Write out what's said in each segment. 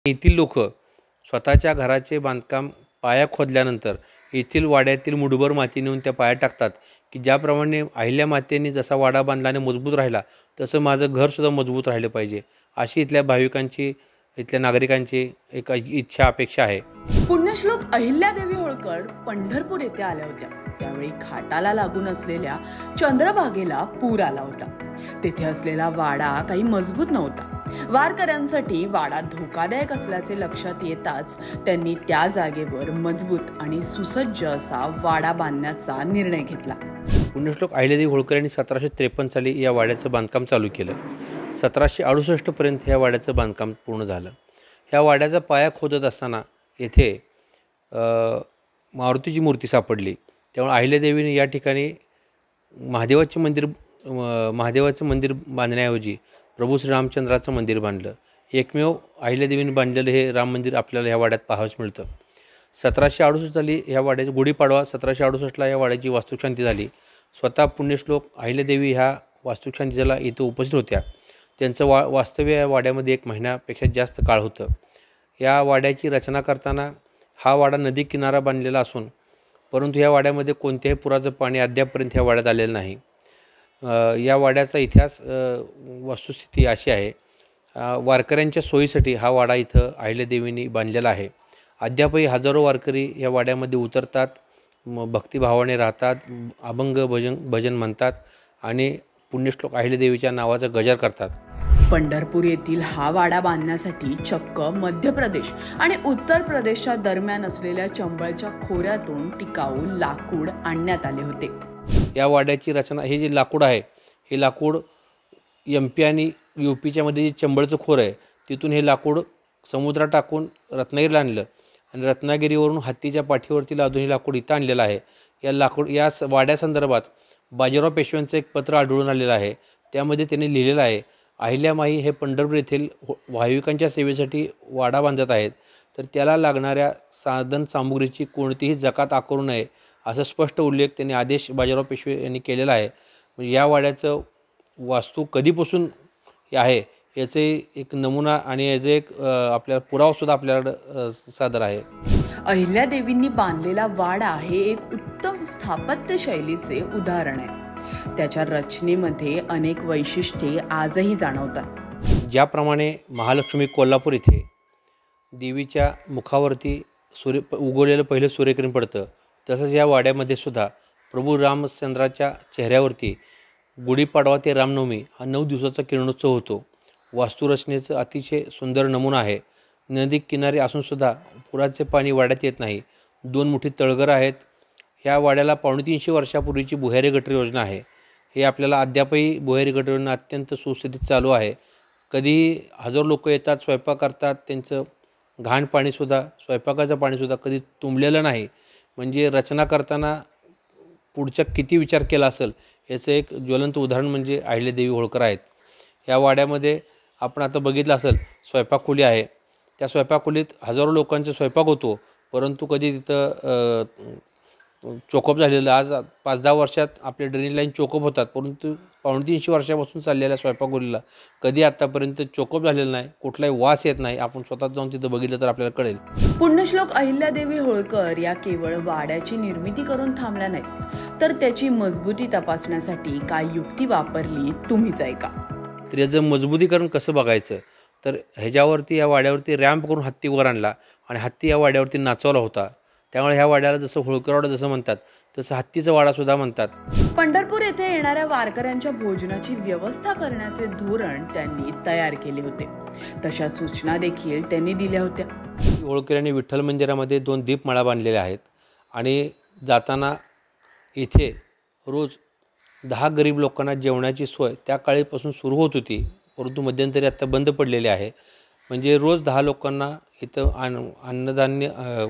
येथील लोक स्वतःच्या घराचे बांधकाम पाया खोदल्यानंतर येथील वाड्यातील मुठभर माती नेऊन त्या पायात टाकतात की ज्याप्रमाणे अहिल्या मातेने जसा वाडा बांधल्याने मजबूत राहिला तसं माझं घरसुद्धा मजबूत राहिलं पाहिजे, अशी इथल्या भाविकांची, इथल्या नागरिकांची एक इच्छा अपेक्षा आहे. पुण्यश्लोक अहिल्यादेवी होळकर पंढरपूर येथे आल्या होत्या. त्यावेळी घाटाला लागून असलेल्या चंद्रभागेला पूर आला होता. तेथे असलेला वाडा काही मजबूत नव्हता. वारकऱ्यांसाठी वाडा धोकादायक असल्याचे लक्षात येताच त्यांनी त्या जागेवर मजबूत आणि सुसज्ज असा वाडा बांधण्याचा निर्णय घेतला. पुण्यश्लोक अहिल्यादेवी होळकर यांनी 1753 साली या वाड्याचं बांधकाम चालू केलं. 1768 पर्यंत या वाड्याचं बांधकाम पूर्ण झालं. ह्या वाड्याचा पाया खोदत असताना येथे मारुतीची मूर्ती सापडली. त्यामुळे अहिल्यादेवीने या ठिकाणी महादेवाचं मंदिर बांधण्याऐवजी प्रभू श्रीरामचंद्राचं मंदिर बांधलं. एकमेव अहिल्यादेवीने बांधलेलं हे राम मंदिर आपल्याला ह्या वाड्यात पाहावयास मिळतं. 1768 साली ह्या वाड्याची गुढीपाडवा 1768ला या वाड्याची वास्तुशांती झाली. स्वतः पुण्यश्लोक अहिल्यादेवी ह्या वास्तुशांतीला इथं उपस्थित होत्या. त्यांचं वास्तव्य या वाड्यामध्ये 1 महिन्यापेक्षा जास्त काळ होतं. या वाड्याची रचना करताना हा वाडा नदी किनारा बांधलेला असून परंतु या वाड्यामध्ये कोणत्याही पुराचं पाणी अद्यापपर्यंत ह्या वाड्यात आलेलं नाही. या वाड्याचा इतिहास वस्तुस्थिती अशी आहे, वारकऱ्यांच्या सोयीसाठी हा वाडा इथं अहिल्यादेवींनी बांधलेला आहे. अद्यापही हजारो वारकरी या वाड्यामध्ये उतरतात, भक्तिभावाने राहतात, अभंग भजन म्हणतात आणि पुण्यश्लोक अहिल्यादेवीच्या नावाचा गजर करतात. पंढरपूर येथील हा वाडा बांधण्यासाठी चक्क मध्य प्रदेश आणि उत्तर प्रदेशच्या दरम्यान असलेल्या चंबळच्या खोऱ्यातून टिकाऊ लाकूड आणण्यात आले होते. या वाड्याची रचना, हे जे लाकूड आहे हे लाकूड MP आणि UPच्या मध्ये जे चंबळचं खोर आहे तिथून हे लाकूड समुद्रात टाकून रत्नागिरीला आणलं आणि रत्नागिरीवरून हत्तीच्या पाठीवरती लादून हे लाकूड इथं आणलेलं आहे. या वाड्यासंदर्भात बाजीराव पेशव्यांचं एक पत्र आढळून आलेलं आहे. त्यामध्ये त्यांनी लिहिलेलं आहे, अहिल्यामाई हे पंढरपूर येथील भाविकांच्या सेवेसाठी वाडा बांधत आहेत, तर त्याला लागणाऱ्या साधन सामुग्रीची कोणतीही जकात आकारू नये असा स्पष्ट उल्लेख त्यांनी आदेश बाजीराव पेशवे यांनी केलेला आहे. म्हणजे या वाड्याचं वास्तू कधीपासून आहे याचे एक नमुना आणि याचे एक आपल्याला पुरावासुद्धा आपल्याकडं सादर आहे. अहिल्यादेवींनी बांधलेला वाडा हे एक उत्तम स्थापत्य शैलीचे उदाहरण आहे. त्याच्या रचनेमध्ये अनेक वैशिष्ट्ये आजही जाणवतात. ज्याप्रमाणे महालक्ष्मी कोल्हापूर इथे देवीच्या मुखावरती उगवलेलं पहिलं सूर्यकिरण पडतं, तसंच या वाड्यामध्ये सुद्धा प्रभू रामचंद्राच्या चेहऱ्यावरती गुढीपाडवा ते रामनवमी हा 9 दिवसाचा किरणोत्सव होतो. वास्तुरचनेचं अतिशय सुंदर नमुना आहे. नदी किनारी असूनसुद्धा पुराचे पाणी वाड्यात येत नाही. 2 मोठी तळघरं आहेत. ह्या वाड्याला 250 वर्षापूर्वीची भुयारी गटर योजना आहे. हे आपल्याला अद्यापही भुयारी गटर योजना अत्यंत सुस्थितीत चालू आहे. कधीही हजारो लोक येतात, स्वयंपाक करतात, त्यांचं घाण पाणीसुद्धा, स्वयंपाकाचं पाणीसुद्धा कधी तुंबलेलं नाही. म्हणजे रचना करताना पुढच्या किती विचार केला असेल याचं एक ज्वलंत उदाहरण म्हणजे अहिल्यादेवी होळकर आहेत. या वाड्यामध्ये आपण आता बघितलं असेल स्वयंपाकखोली आहे. त्या स्वयंपाकखोलीत हजारो लोकांचा स्वयंपाक होतो, परंतु कधी तिथं चोकअप झालेलं, आज 5-10 वर्षात आपले ड्रेनेज लाईन चोकअप होतात, परंतु 250 वर्षापासून चाललेल्या स्वयंपाकखोलीला कधी आतापर्यंत चोकअप झालेलं नाही, कुठलाही वास येत नाही. आपण स्वतः जाऊन तिथं बघितलं तर आपल्याला कळेल. पुण्यश्लोक अहिल्यादेवी होळकर या केवळ वाड्याची निर्मिती करून थांबल्या नाहीत, तर त्याची मजबूती तपासण्यासाठी काय युक्ती वापरली तुम्हीच ऐका. तर याचं मजबूतीकरण कसं बघायचं तर ह्याच्यावरती, या वाड्यावरती रॅम्प करून हत्ती वर आणला आणि हत्ती या वाड्यावरती नाचवला होता. त्यामुळे ह्या वाड्याला जसं होळकरवाडा जसं म्हणतात तसं हत्तीचा वाडा सुद्धा म्हणतात. पंढरपूर येथे येणाऱ्या वारकऱ्यांच्या भोजनाची व्यवस्था करण्याचे धोरण त्यांनी तयार केले होते. तशा सूचना देखील त्यांनी दिल्या होत्या. होळकर यांनी विठ्ठल मंदिरामध्ये 2 दीपमाळा बांधलेल्या आहेत आणि जाताना इथे रोज 10 गरीब लोकांना जेवणाची सोय त्या काळीपासून सुरू होत होती, परंतु मध्यंतरी आता बंद पडलेली आहे. म्हणजे रोज 10 लोकांना इथं अन्नधान्य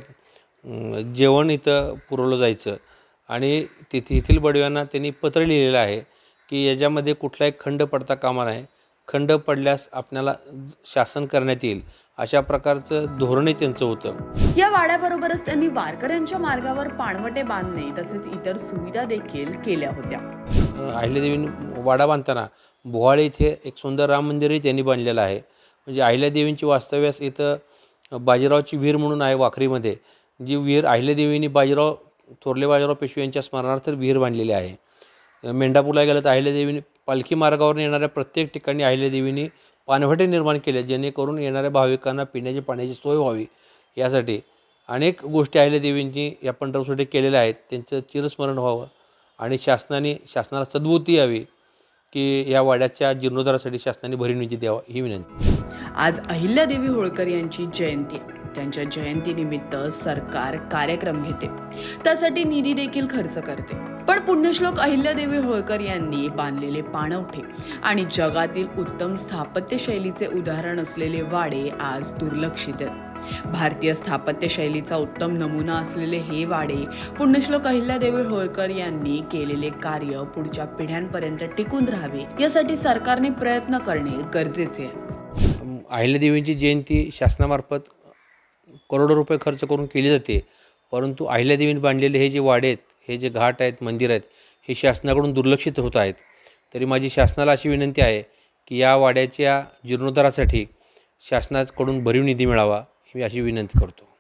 जेवण इथं पुरवलं जायचं. आणि येथील बडव्यांना त्यांनी पत्र लिहिलेलं आहे की याच्यामध्ये कुठलाही खंड पडता कामा नये, खंड पडल्यास आपल्याला शासन करण्यात येईल, अशा प्रकारचं धोरणही त्यांचं होतं. या वाड्याबरोबरच त्यांनी वारकऱ्यांच्या मार्गावर पाणवटे बांधणे तसेच इतर सुविधा देखील केल्या होत्या. अहिल्यादेवींनी वाडा बांधताना बोहाळे इथे एक सुंदर राम मंदिरही त्यांनी बांधलेलं आहे. म्हणजे अहिल्यादेवींची वास्तव्यास इथं बाजीरावची विहीर म्हणून आहे वाखरीमध्ये, जी विहीर अहिल्यादेवींनी थोरले बाजीराव पेशवे यांच्या स्मरणार्थ विहीर बांधलेली आहे. मेंढापूरला गेलं तर अहिल्यादेवींनी पालखी मार्गावरून येणाऱ्या प्रत्येक ठिकाणी अहिल्यादेवींनी पाणवठे निर्माण केले, जेणेकरून येणाऱ्या भाविकांना पिण्याची पाण्याची सोय व्हावी. यासाठी अनेक गोष्टी अहिल्यादेवींची या पंढरपूरसाठी केलेल्या आहेत. त्यांचं चिरस्मरण व्हावं आणि शासनाला सद्बुद्धी यावी की या वाड्याच्या जीर्णोद्धारासाठी शासनाने भरीव निधी द्यावा, ही विनंती. आज अहिल्यादेवी होळकर यांची जयंती आहे. त्यांच्या जयंतीनिमित्त सरकार कार्यक्रम घेते, त्यासाठी निधी देखील खर्च करते. पण पुण्यश्लोक अहिल्यादेवी होळकर यांनी बांधलेले पाणवठे आणि जगातील उत्तम स्थापत्य शैलीचे उदाहरण असलेले वाडे आज दुर्लक्षित आहेत. भारतीय स्थापत्य शैलीचा उत्तम नमुना असलेले हे वाडे पुण्यश्लोक अहिल्यादेवी होळकर यांनी केलेले कार्य पुढच्या पिढ्यांपर्यंत टिकून राहावे, यासाठी सरकारने प्रयत्न करणे गरजेचे आहे. अहिल्यादेवींची जयंती शासनामार्फत करोडो रुपये खर्च करून केली जाते, परंतु अहिल्यादेवींनी बांधलेले हे जे वाडे आहेत, हे जे घाट आहेत, मंदिर आहेत, हे शासनाकडून दुर्लक्षित होत आहेत. तरी माझी शासनाला अशी विनंती आहे की या वाड्याच्या जीर्णोद्धारासाठी शासनाकडून भरीव निधी मिळावा, ही अशी विनंती करतो.